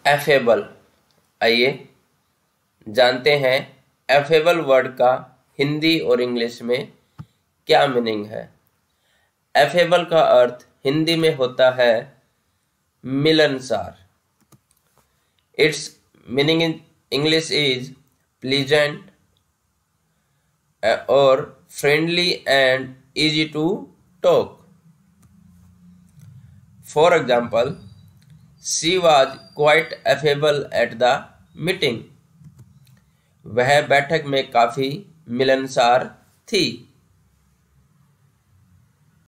Affable. आइए जानते हैं एफेबल वर्ड का हिंदी और इंग्लिश में क्या मीनिंग है। एफेबल का अर्थ हिंदी में होता है मिलनसार। It's meaning in English is pleasant और friendly and easy to talk. For example, she was quite affable at the meeting. वह बैठक में काफी मिलनसार थी।